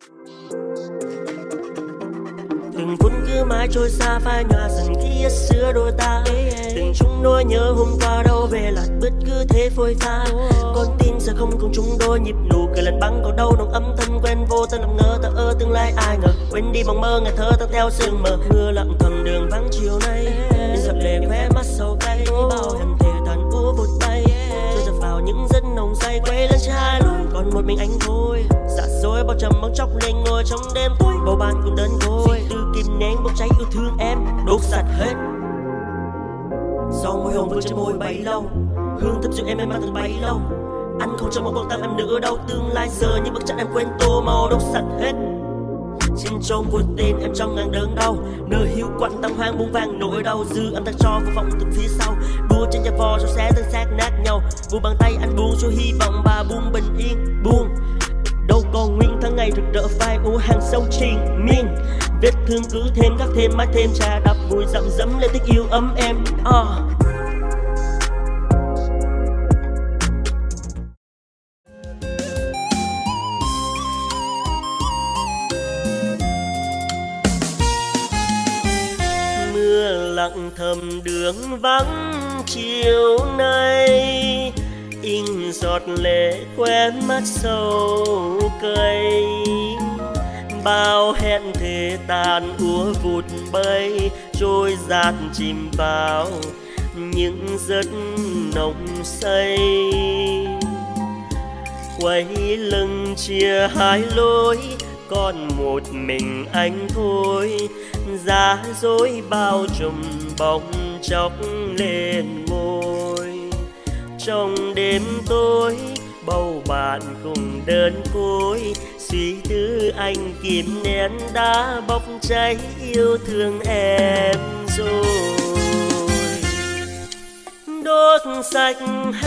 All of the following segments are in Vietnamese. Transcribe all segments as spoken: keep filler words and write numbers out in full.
Từng phút cứ mãi trôi xa phai nhòa dần ký ức xưa đôi ta. Từng chung nỗi nhớ hôm qua đâu về là bất cứ thế phôi pha. Con tim giờ không cùng chung đôi nhịp nụ cười lần băng còn đâu nồng ấm thân quen vô ta làm ngơ ta ơ tương lai ai ngờ quên đi bằng mơ ngày thơ ta theo sương mờ. Mưa lặng thầm đường vắng chiều nay bên giọt lệ khóe mắt sầu cay bao hèn thề tàn úa vụt bay trôi dập vào những giấc nồng say quay lên trái lối còn một mình anh thôi dạ dối bao trầm bóng chốc lên ngồi trong đêm tối bầu bạn cũng đơn côi từ kìm nén bốc cháy yêu thương em đốt sạch hết sau môi hồng vương trên môi bấy lâu hương thơm dịu em em mang từng bấy lâu anh không trong một con tâm em nữa đâu tương lai giờ những bức tranh em quên tô màu đốt sạch hết trên trông của tên em trong ngàn đớn đau nơi hiu quạnh tâm hoang buông vàng nỗi đau dư âm ta cho vô vọng từ phía sau đua trên nhà vò cho xé thân xác nát nhau buông bàn tay anh buông cho hy vọng và buông bình yên buông đâu còn nguyên tháng ngày rực rỡ phai u hàng sâu triền miên vết thương cứ thêm khắc thêm mãi thêm trà đập vùi dặm dẫm lên tích yêu ấm em uh. Lặng thầm đường vắng chiều nay in giọt lệ khóe mắt sầu cay bao hẹn thề tàn úa vụt bay trôi dạt chìm vào những giấc nồng say quay lưng chia hai lối còn một mình anh thôi giá dối bao trùm bóng chóc lên môi trong đêm tối bầu bạn cùng đơn côi suy tư anh kìm nén đã bốc cháy yêu thương em rồi đốt sạch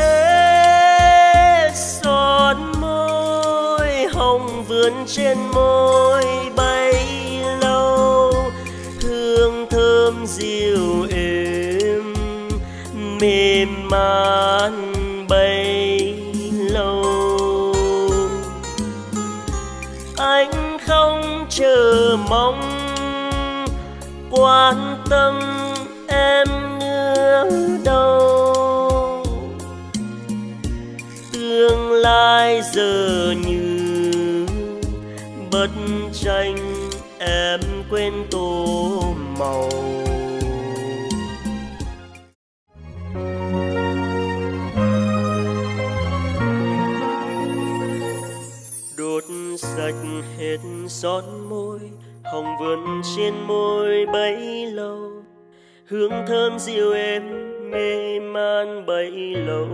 hết son môi hồng vươn trên môi bay lâu hương thơm dịu êm mềm man bay lâu anh không chờ mong quan tâm em nữa đâu tương lai giờ như bất tranh em quên tô màu đốt sạch hết son môi hồng vươn trên môi bấy lâu hương thơm dịu êm mê man bấy lâu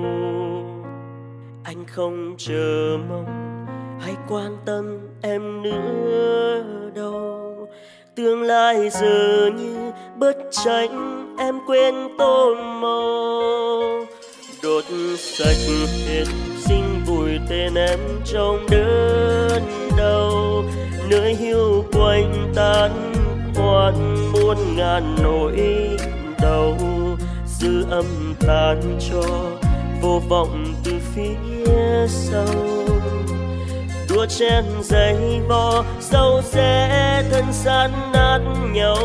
anh không chờ mong hay quan tâm em nữa đâu tương lai giờ như bất tranh em quên tô màu đốt sạch hết xin vùi tên em trong đớn đau nơi hiu quanh tan khoan muôn ngàn nỗi đau dư âm tan cho vô vọng từ phía sau đua chen giày vò sâu sẽ thân san nát nhau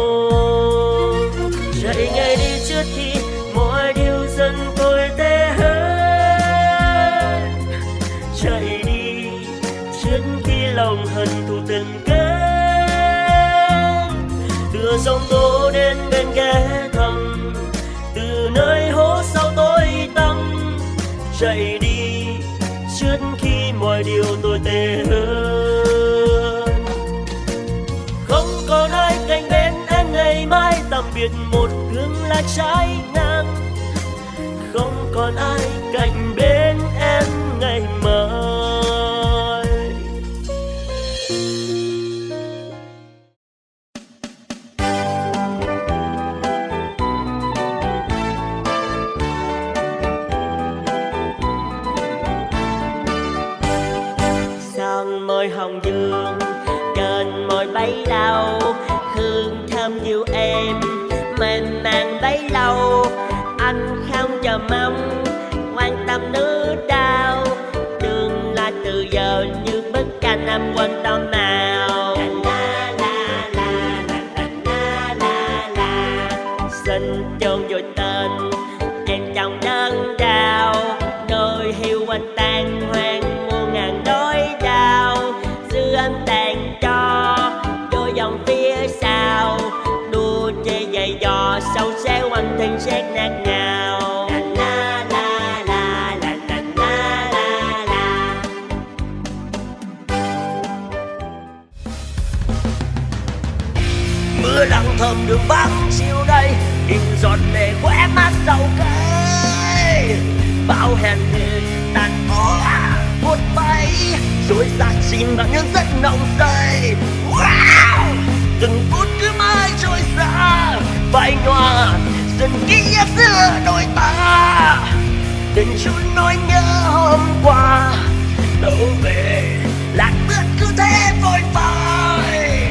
chạy ngay đi trước khi mọi điều dần tồi tệ hơn chạy đi trước khi lòng hận thù từng cơn đưa dòng tố đến bên ghé thăm từ nơi hố sâu tối tăm chạy đi trước khi mọi điều tồi tệ hơn không còn ai cạnh bên em ngày mai tạm biệt một tương lai trái ngang không còn ai cạnh bên em ngày mai sang môi hồng dương trên môi bấy lâu hương thơm dịu em mềm màng bấy lâu anh không chờ mong quan tâm nữa đâu tương lai từ giờ như bức tranh em quan tâm mà em tặng cho vô dòng phía sau, đua chơi dày dò sâu xéo anh thân xác nát ngào. La la la la la la la la. Mưa lặng thầm đường vắng chiều đây, in giọt lệ khóe mắt sau cây. Bao hẹn thề tàn úa một bay, rồi xa chìm vào những giấc nồng say. Wow! Từng phút cứ mãi trôi xa, phai nhòa dần ký ức giữa đôi ta. Đừng chút nỗi nhớ hôm qua, đâu về lạc bước cứ thế vội vàng.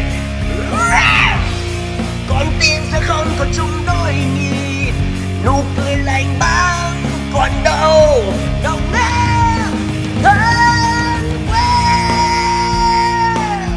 Con tim sẽ không còn chung đôi nhịp, nụ cười lạnh băng còn đâu đâu nghe thân quen.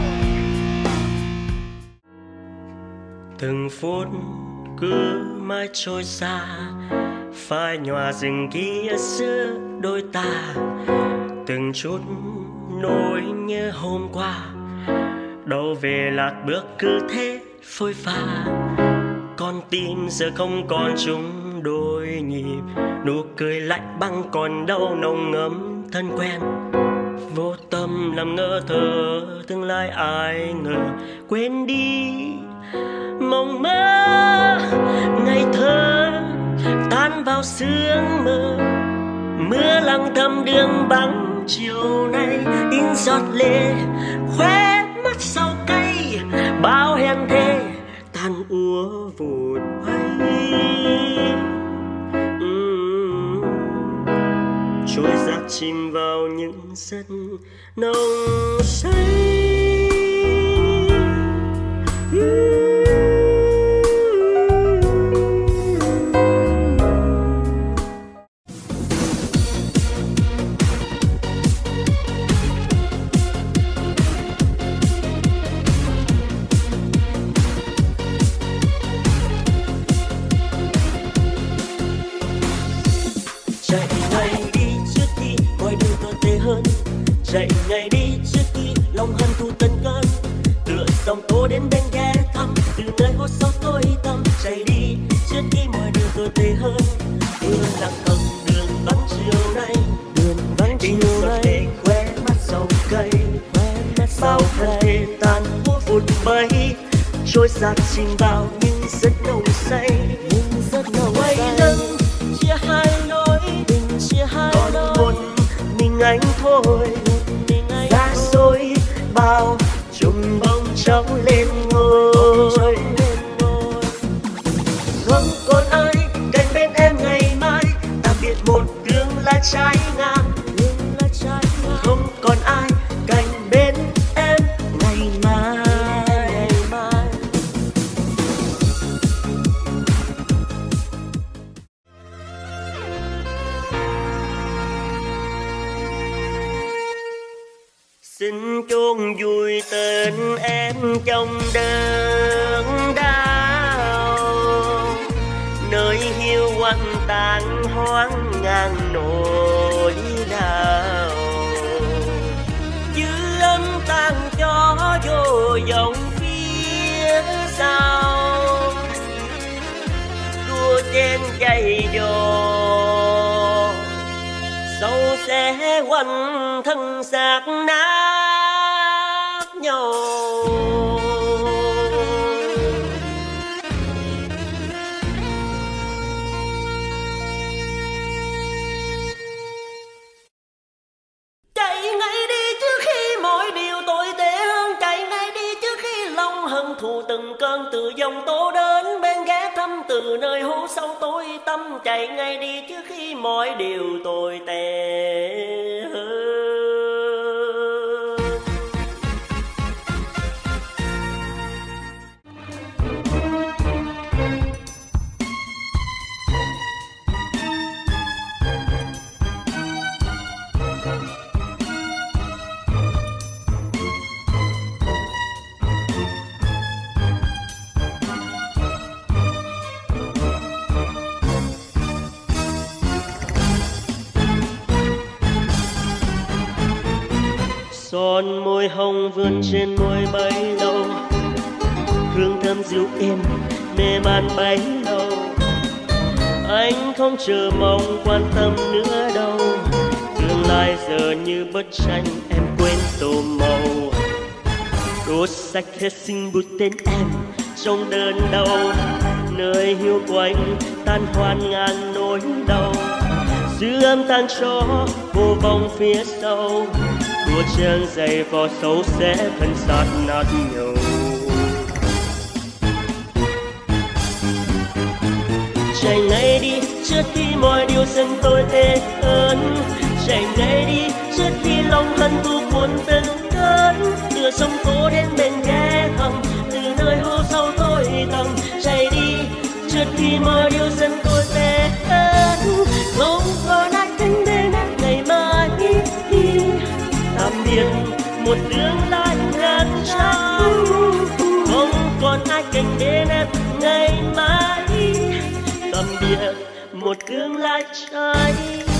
Từng phút cứ mãi trôi xa, phai nhòa dừng ký ức giữa đôi ta. Từng chút nỗi nhớ hôm qua, đâu về lạc bước cứ thế phôi pha. Con tim giờ không còn chung đôi nhịp, nụ cười lạnh băng còn đâu nồng ấm thân quen. Vô tâm làm ngơ thơ tương lai ai ngờ, quên đi mộng mơ ngày thơ tan vào sương mơ. Mưa lặng thầm đường vắng chiều nay, in giọt lệ khóe mắt sau cây. Bao hẹn thề tàn úa vụt bay, uhm. trôi giạt chìm vào những giấc nồng say. uhm. Chạy ngay đi trước khi mọi điều tồi tệ hơn, chạy ngay đi trước khi lòng hận thù tận cơn. Tựa dòng tố đến bên ghé thăm, từ nơi hốt sâu tối tăm. Chạy đi trước khi mọi điều tồi tệ hơn. Mưa lặng thầm đường vắng chiều nay, đường vắng chiều nay. Để khóe mắt sau cây, bao thân thể tan úa vụt bay, trôi giạt chìm vào những giấc nồng say. Những giấc nồng say. Lưng chia hai lối, mình chia hai còn lối. Một mình anh thôi, xa xôi bao trùng bông trống lên ngôi. Không còn ai cạnh bên em ngày mai, tạm biệt một tương lai trái ngang. Không còn ai cạnh bên em ngày mai. Xin chôn vùi tên em trong đớn đau, nơi hiu quạnh tàn hoang ngàn nỗi đau. Giữ âm tàn cho vô vọng phía sau, đua chen dày dò sâu sẽ quanh thân xác nát nhau. Chạy ngay đi trước khi mọi điều tồi tệ hơn, chạy ngay đi trước khi lòng hận thù từng cơn từ dòng tố đến bên ghé thăm, từ nơi hố sâu tối tâm. Chạy ngay đi trước khi mọi điều tồi tệ hơn. son môi hồng vươn trên môi bấy lâu, hương thơm dịu êm mê man bấy lâu. Anh không chờ mong quan tâm nữa đâu, tương lai giờ như bức tranh em quên tô màu. Đốt sạch hết sinh bút tên em trong đơn đau, nơi hiu quạnh tan hoan ngàn nỗi đau. Dư âm tan cho vô vọng phía sau, đua chân giày vò xấu sẽ thân sát nát nhau. Chạy ngay đi trước khi mọi điều dần tồi tệ hơn, chạy ngay đi trước khi lòng hận thù cuốn từng cơn. Đưa sông phố đến bên ghé thăm, từ nơi hô sâu tối tăm. Chạy đi trước khi mọi điều dần tồi tệ hơn, không còn ai canh bên ngày mai. Tạm biệt một tương lai ngàn trắng, không còn ai canh bên em ngày mai. Tạm biệt một tương lai trái